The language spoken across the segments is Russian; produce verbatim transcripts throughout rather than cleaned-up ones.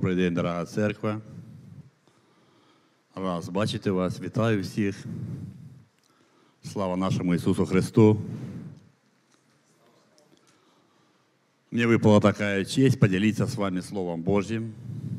Добрий день, дорога церква. Раз бачити вас, вітаю всіх. Слава нашему Иисусу Христу. Мне выпала такая честь поделиться с вами Словом Божьим.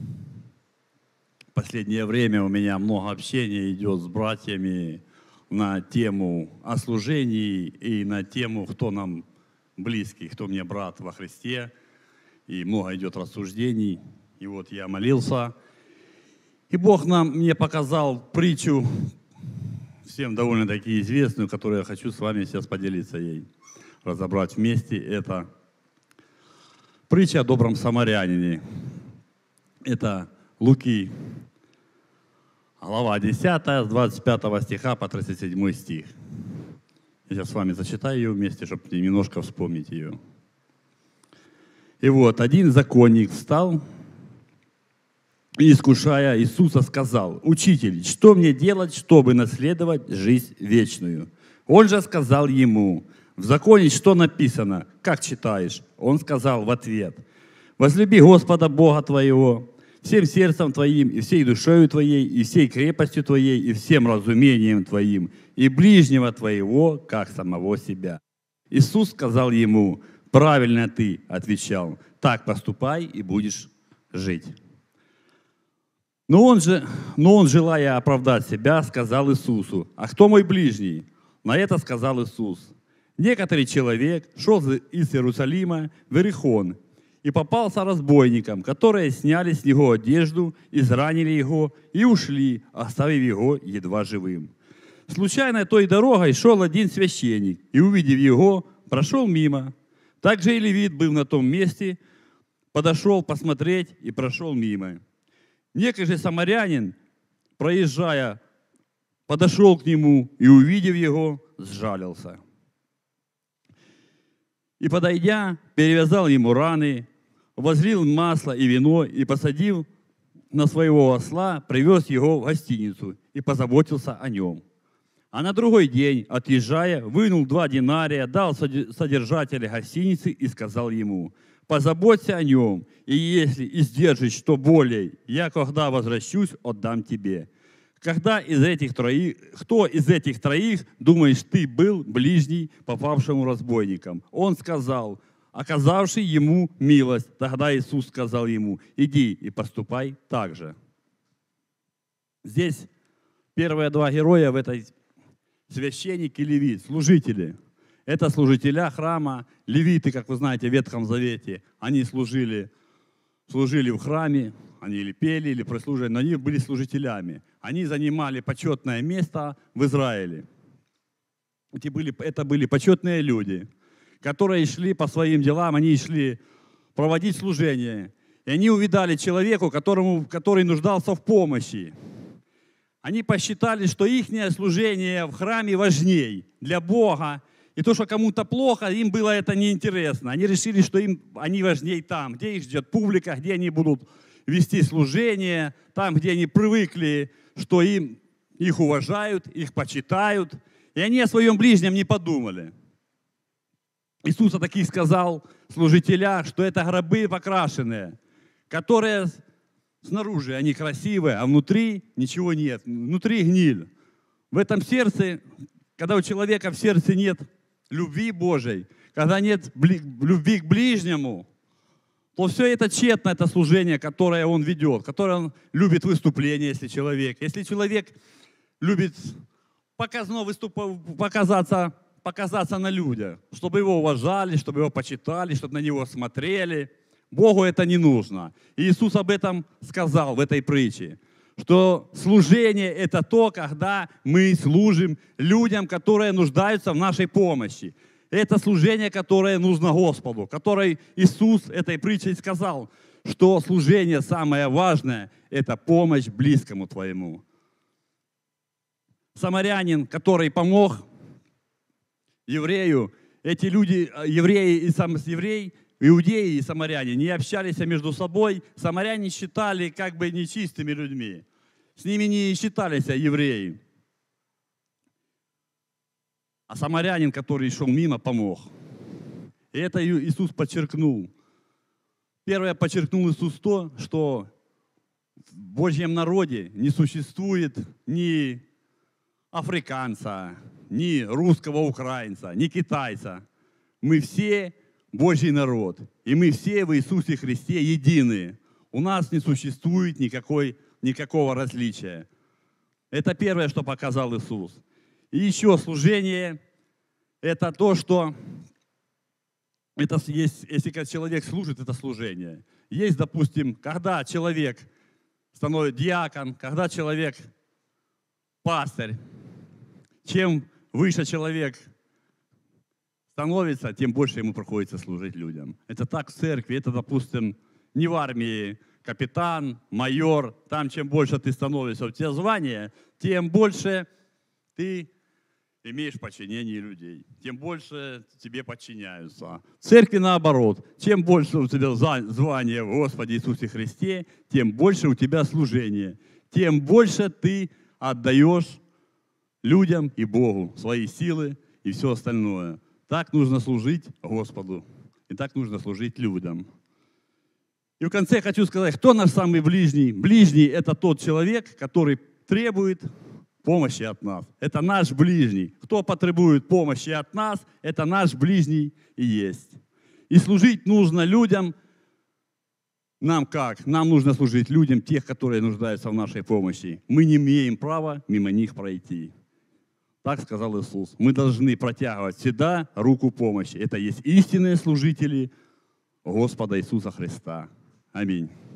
В последнее время у меня много общения идет с братьями на тему о служении и на тему, кто нам близкий, кто мне брат во Христе. И много идет рассуждений. И вот я молился, и Бог нам, мне показал притчу, всем довольно-таки известную, которую я хочу с вами сейчас поделиться ей, разобрать вместе. Это притча о добром самарянине. Это Луки, глава десятая, с двадцать пятого стиха по тридцать седьмой стих. Я сейчас с вами зачитаю ее вместе, чтобы немножко вспомнить ее. И вот, один законник встал и, искушая Иисуса, сказал: «Учитель, что мне делать, чтобы наследовать жизнь вечную?» Он же сказал ему: «В законе что написано? Как читаешь?» Он сказал в ответ: «Возлюби Господа Бога твоего всем сердцем твоим, и всей душою твоей, и всей крепостью твоей, и всем разумением твоим, и ближнего твоего, как самого себя». Иисус сказал ему: «Правильно ты отвечал, так поступай, и будешь жить». Но он же, но он, желая оправдать себя, сказал Иисусу: «А кто мой ближний?» На это сказал Иисус: «Некоторый человек шел из Иерусалима в Иерихон и попался разбойникам, которые сняли с него одежду, изранили его и ушли, оставив его едва живым. Случайно той дорогой шел один священник, и, увидев его, прошел мимо. Также и левит был на том месте, подошел посмотреть и прошел мимо. Некий же самарянин, проезжая, подошел к нему и, увидев его, сжалился. И, подойдя, перевязал ему раны, возлил масло и вино и, посадив на своего осла, привез его в гостиницу и позаботился о нем. А на другой день, отъезжая, вынул два динария, дал содержателю гостиницы и сказал ему: «Позаботься о нем, и если издержишь что более, я, когда возвращусь, отдам тебе». Когда из этих троих, кто из этих троих, думаешь, ты был ближний попавшему разбойникам? Он сказал, оказавший ему милость. Тогда Иисус сказал ему: иди и поступай так же. Здесь первые два героя в этой священник и левит, служители. Это служителя храма. Левиты, как вы знаете, в Ветхом Завете, они служили, служили в храме, они или пели, или прислуживали, но они были служителями. Они занимали почетное место в Израиле. Эти были, это были почетные люди, которые шли по своим делам, они шли проводить служение. И они увидали человека, которому, который нуждался в помощи. Они посчитали, что их служение в храме важней для Бога. И то, что кому-то плохо, им было это неинтересно. Они решили, что им, они важней там, где их ждет публика, где они будут вести служение, там, где они привыкли, что им, их уважают, их почитают. И они о своем ближнем не подумали. Иисус о таких сказал служителях, что это гробы покрашенные, которые снаружи они красивые, а внутри ничего нет. Внутри гниль. В этом сердце, когда у человека в сердце нет любви Божьей, когда нет любви к ближнему, то все это тщетно, это служение, которое он ведет, которое он любит выступление, если человек. Если человек любит показно выступать, показаться, показаться на людях, чтобы его уважали, чтобы его почитали, чтобы на него смотрели, Богу это не нужно. И Иисус об этом сказал в этой притче, что служение – это то, когда мы служим людям, которые нуждаются в нашей помощи. Это служение, которое нужно Господу, которое Иисус этой притчей сказал, что служение самое важное – это помощь близкому твоему. Самарянин, который помог еврею, эти люди, евреи и сам еврей, иудеи и самаряне не общались между собой. Самаряне считали как бы нечистыми людьми. С ними не считались евреи. А самарянин, который шел мимо, помог. И это Иисус подчеркнул. Первое, подчеркнул Иисус то, что в Божьем народе не существует ни африканца, ни русского украинца, ни китайца. Мы все Божий народ, и мы все в Иисусе Христе едины. У нас не существует никакой, никакого различия. Это первое, что показал Иисус. И еще служение – это то, что это есть, если человек служит, это служение. Есть, допустим, когда человек становится диакон, когда человек пастырь, чем выше человек становится, тем больше ему приходится служить людям. Это так в церкви, это, допустим, не в армии капитан, майор. Там, чем больше ты становишься, у тебя звание, тем больше ты имеешь подчинение людей, тем больше тебе подчиняются. В церкви наоборот. Чем больше у тебя звание в Господе Иисусе Христе, тем больше у тебя служение, тем больше ты отдаешь людям и Богу свои силы и все остальное. Так нужно служить Господу, и так нужно служить людям. И в конце хочу сказать, кто наш самый ближний? Ближний – это тот человек, который требует помощи от нас. Это наш ближний. Кто потребует помощи от нас, это наш ближний и есть. И служить нужно людям. Нам как? Нам нужно служить людям, тех, которые нуждаются в нашей помощи. Мы не имеем права мимо них пройти. Так сказал Иисус. Мы должны протягивать всегда руку помощи. Это есть истинные служители Господа Иисуса Христа. Аминь.